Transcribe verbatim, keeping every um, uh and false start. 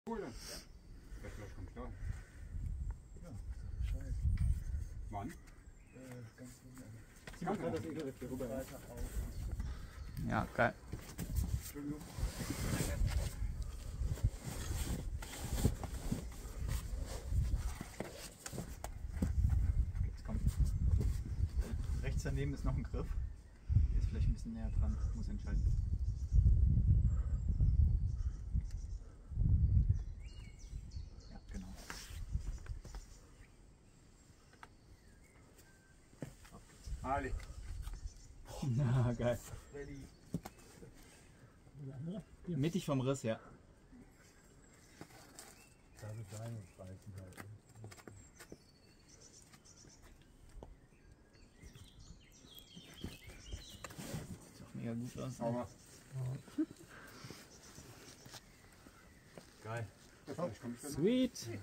Cool. Der Flash kommt klar. Ja, Bescheid. Wann? Äh, ganz gut. Sie machen das Ekelriff hier rüber. Weiter auf. Ja, geil. Entschuldigung. Jetzt kommt. Rechts daneben ist noch ein Griff. Der ist vielleicht ein bisschen näher dran. Muss entscheiden. Ja, genau. Auf geht's. Ali. Na, geil. Ready. Mittig vom Riss, ja. Da wird Beine reißen halt. Sieht auch mega gut aus. Sauber. Geil. Der Flash kommt klar. Sweet.